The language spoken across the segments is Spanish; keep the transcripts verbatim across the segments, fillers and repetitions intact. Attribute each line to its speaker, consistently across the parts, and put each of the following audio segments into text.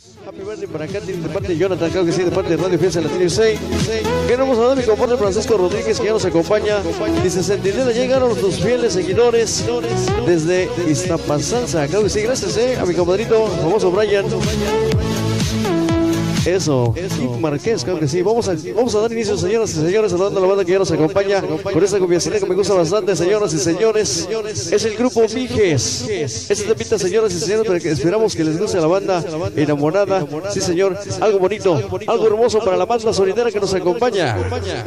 Speaker 1: Happy birthday para Katy, de parte de Jonathan, creo que sí, de parte de Radio Fiesta Latino seis. Queremos a mi compadre Francisco Rodríguez, que ya nos acompaña. Dice, Sentinela, llegaron tus fieles seguidores desde Iztapasalsa. Creo que sí, gracias, eh, a mi compadrito, famoso Brian. Eso, Kik Marqués, creo que sí. Vamos a, vamos a dar inicio, señoras y señores, saludando a la banda que ya nos acompaña con esta conversación que me gusta bastante, señoras y señores. Es el grupo Mijes. Este temita, señoras y señores, para que esperamos que les guste a la banda enamorada. Sí, señor, algo bonito, algo hermoso para la banda solidera que nos acompaña.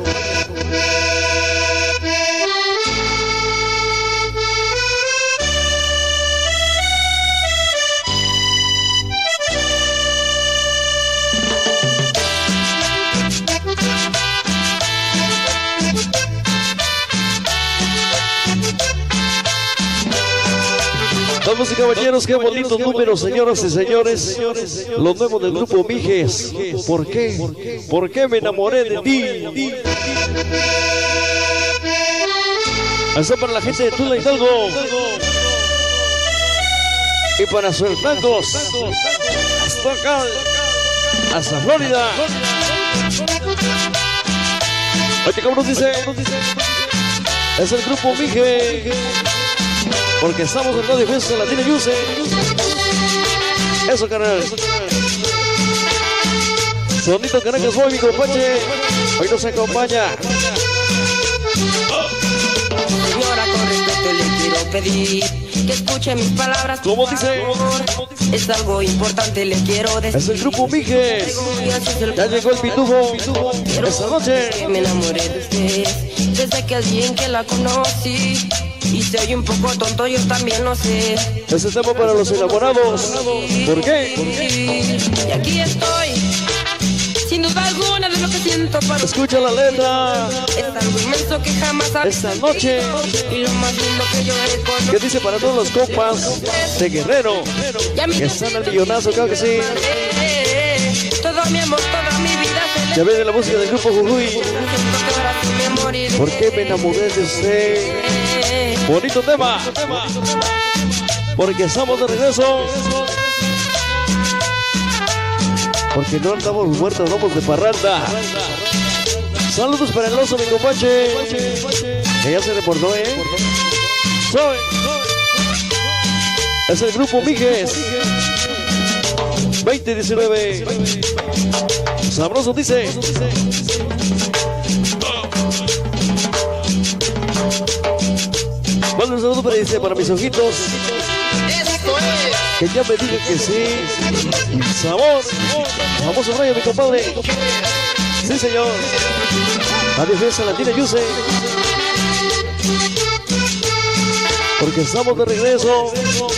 Speaker 1: Damas y caballeros, qué bonitos números, señoras y señores. Los nuevos del grupo Mijes. ¿Por qué? ¿Por qué me enamoré de ti? Hasta para la gente de Tula Hidalgo. Y para Suertacos. Hasta acá. Hasta Florida. Oye, ¿cómo nos dice? Es el grupo Mijes. Porque estamos en Radio Fiesta Latino Yuse. Eso, carnal. Sonito Caracas Boy, mi compadre. Hoy nos acompaña.
Speaker 2: Señora, con respeto le quiero pedir que escuche mis palabras.
Speaker 1: ¿Cómo dice?
Speaker 2: Es algo importante, le quiero decir.
Speaker 1: Es el grupo Mijes. Ya llegó el pitufo. Esta noche
Speaker 2: que me enamoré de usted desde que alguien que la conocí. Y se oye un poco tonto, yo también lo sé.
Speaker 1: Ese tema para los enamorados. ¿Por qué?
Speaker 2: Y aquí estoy, sin duda alguna de lo que siento para usted.
Speaker 1: Escucha la letra.
Speaker 2: Es algo inmenso que jamás había
Speaker 1: Esta noche.
Speaker 2: sentido. Y lo más lindo que yo he conocido.
Speaker 1: ¿Qué dice para todos los compas de Guerrero que están al millonazo? Claro que sí.
Speaker 2: Todo mi amor, toda mi vida se le...
Speaker 1: Ya ven la música del grupo Jujuy.
Speaker 2: Siento que ahora sí me moriré.
Speaker 1: ¿Por qué me enamoré de usted? Bonito tema. Porque estamos de regreso. Porque no andamos muertos, vamos de parranda. Saludos para el oso, mi compadre. Que ya se reportó, ¿eh? Soy. Es el grupo Mijes. veinte diecinueve. Sabroso dice. Manda un saludo para, dice, para mis ojitos. Que ya me digan que sí. Sabor. Famoso rayo, mi compadre. Sí, señor. Radio Fiesta Latina Yuse. Porque estamos de regreso.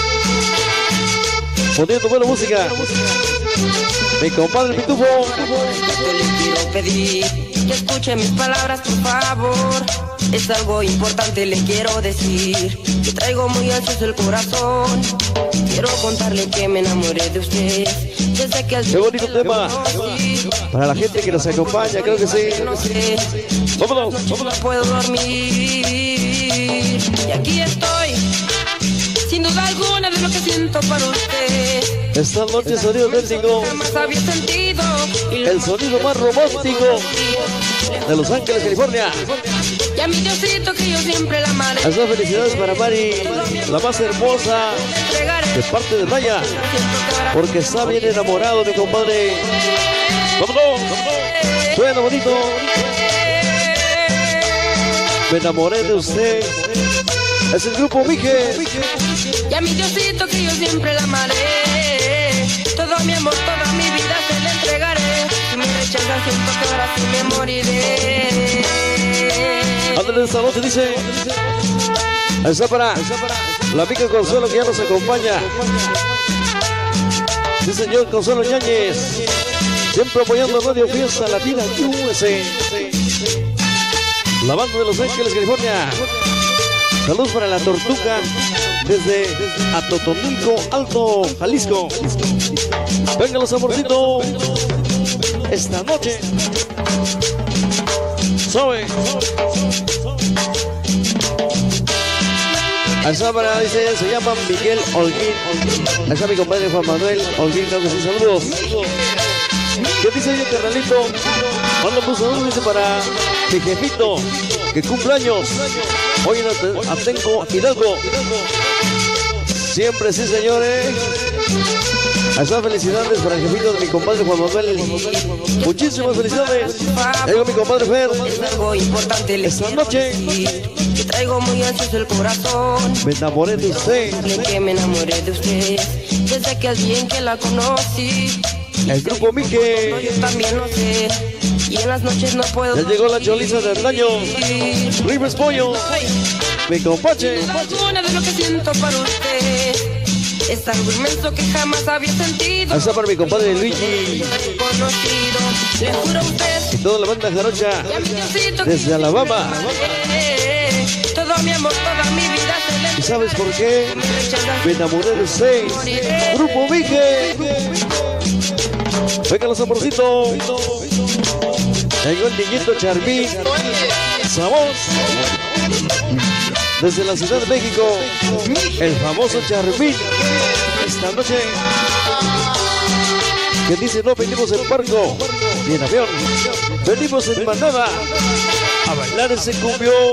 Speaker 1: Poniendo buena música. Mi compadre Pitufo.
Speaker 2: Yo le quiero pedir que escuche mis palabras, por favor. Es algo importante, le quiero decir que traigo muy ansioso el corazón. Quiero contarle que me enamoré de usted desde que...
Speaker 1: Qué bonito tema. Para la gente que nos acompaña, creo que sí.
Speaker 2: No sé,
Speaker 1: Vámonos,
Speaker 2: no
Speaker 1: vámonos.
Speaker 2: puedo dormir. Y aquí estoy, sin duda alguna de lo que siento para usted.
Speaker 1: Esta noche sonido auténtico.
Speaker 2: Jamás había sentido. Y lo
Speaker 1: El sonido más romántico de Los Ángeles, California.
Speaker 2: Y a mi Diosito que yo siempre la amaré.
Speaker 1: Las felicidades para Mari, la más hermosa,
Speaker 2: Entregaré.
Speaker 1: de parte de Raya.
Speaker 2: Siento que ahora
Speaker 1: Porque está bien enamorado, mi compadre. ¡Vámonos! Suena bonito. Me enamoré de usted. Es el grupo Mijes.
Speaker 2: Y a mi Diosito que yo siempre la amaré. Todo mi amor, toda mi vida se le entregaré. Si me rechazas siento que ahora sí me moriré.
Speaker 1: Ándale, esta noche dice. Está para la amiga Consuelo que ya nos acompaña. Sí, señor Consuelo Yáñez. Siempre apoyando a Radio Fiesta Latina U S. La banda de Los Ángeles, California. Saludos para la Tortuga desde Atotonilco Alto, Jalisco. Venga los amorcitos. Esta noche. Soy. Alzábara dice, se llama Miguel Holguín. Ahí está mi compadre Juan Manuel Holguín, creo que sí, saludos. ¿Qué dice oye, carnalito? Manda un saludo, dice, para mi jefito, que cumple años. Hoy en Atenco, Hidalgo. Siempre sí, señores. Esas felicidades para el jefito de mi compadre Juan Manuel. Muchísimas felicidades. Llegó mi compadre Fer.
Speaker 2: Es algo importante
Speaker 1: esta noche.
Speaker 2: Que traigo muy ansioso el corazón.
Speaker 1: Me enamoré de usted.
Speaker 2: Que me enamoré de usted. Desde que es bien que la conocí.
Speaker 1: El grupo Mije.
Speaker 2: Yo también lo sé. Y en las noches no puedo.
Speaker 1: Ya llegó la choliza del año. Rivers Pollo. Mi compache.
Speaker 2: Una de lo que siento para usted. Es algo inmenso que jamás había sentido.
Speaker 1: Hasta para mi compadre Luigi.
Speaker 2: Conocido. Le juro a usted.
Speaker 1: Y toda la banda jarocha. Desde Alabama.
Speaker 2: Todo mi amor, toda mi vida se le.
Speaker 1: ¿Y sabes por qué? Me enamoré de usted. Grupo Mije. Venga los amorcitos. Llegó el niñito Charmín. Sabor. Desde la Ciudad de México, el famoso Charmín. Esta noche, que dice no venimos en barco ni en avión, venimos en manada a bailar ese cumbión.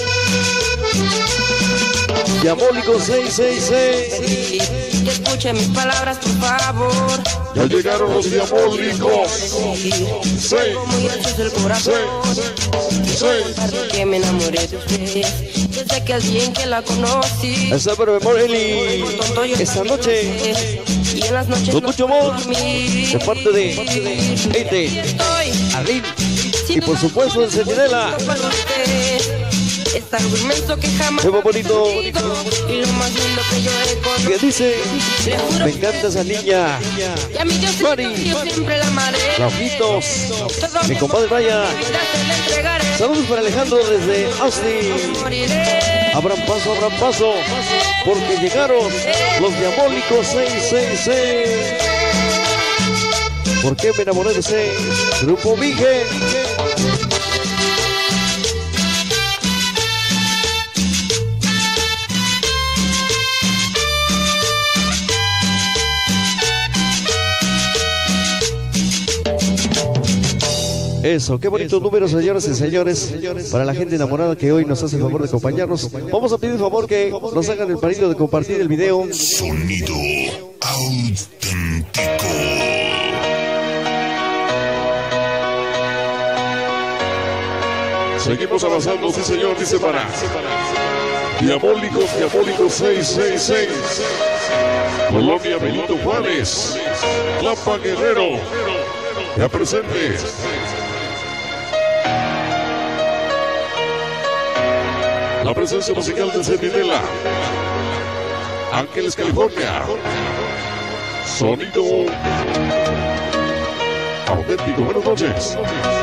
Speaker 1: Diabólico seis seis seis.
Speaker 2: Que escuche mis palabras, por favor.
Speaker 3: Ya llegaron los diabólicos.
Speaker 2: Sí. Muy ansioso el corazón.
Speaker 3: Sí. Sí.
Speaker 2: Que me enamoré de usted. Desde que es bien que la conocí.
Speaker 1: Esa pero Morelli. Esta noche.
Speaker 2: Y en las noches
Speaker 1: con mucho amor. De parte de Eite, Alín. Y por supuesto de Centinela.
Speaker 2: Es algo inmenso que jamás.
Speaker 1: Qué bonito.
Speaker 2: Y lo más lindo que yo he conocido.
Speaker 1: ¿Qué dice? Me encanta esa niña.
Speaker 2: Y a mí yo
Speaker 1: Mari.
Speaker 2: yo siempre la amaré.
Speaker 1: Los ojitos. Mi compadre Raya. Saludos para Alejandro desde Austin. Abran paso, abran paso. Porque llegaron los diabólicos seis seis seis. ¿Por qué me enamoré de ese grupo Mije? Eso, qué bonito número, señoras y señores, para la gente enamorada que hoy nos hace el favor de acompañarnos. Vamos a pedir el favor que nos hagan el pedido de compartir el video.
Speaker 3: Sonido auténtico. Seguimos avanzando, sí señor, dice para Diabólicos, Diabólicos seis seis seis. Colonia Benito Juárez, Tlapa Guerrero, ya presente. La presencia musical de Centinela, Ángeles, California. Sonido auténtico. Buenas noches.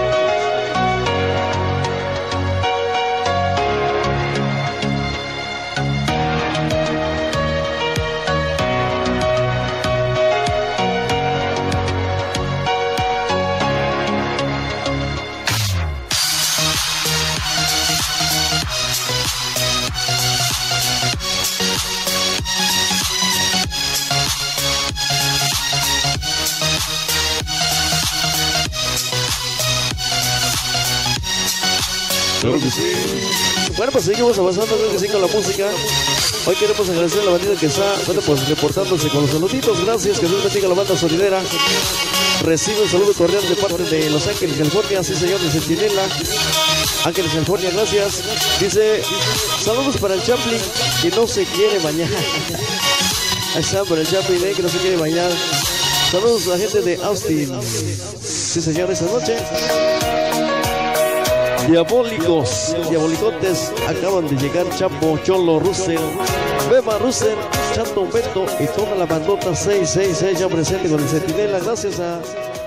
Speaker 3: Claro que sí.
Speaker 1: Bueno, pues seguimos avanzando, creo que sí, con la música. Hoy queremos agradecer a la bandita que está, bueno, pues reportándose con los saluditos. Gracias, que Dios bendiga a la banda sonidera. Recibe un saludo cordial de parte de Los Ángeles, California. Sí, señor, de Centinela. Ángeles, California, gracias. Dice, saludos para el Chaplin, que no se quiere bañar. Ahí está, para el Chaplin, eh, que no se quiere bañar. Saludos a la gente de Austin. Sí, señor, esta noche. Diabólicos, diabolicotes, acaban de llegar Chapo, Cholo, Russell, Beba, Russell, Chato, Beto y toda la bandota seis seis seis ya presente con el Centinela. Gracias a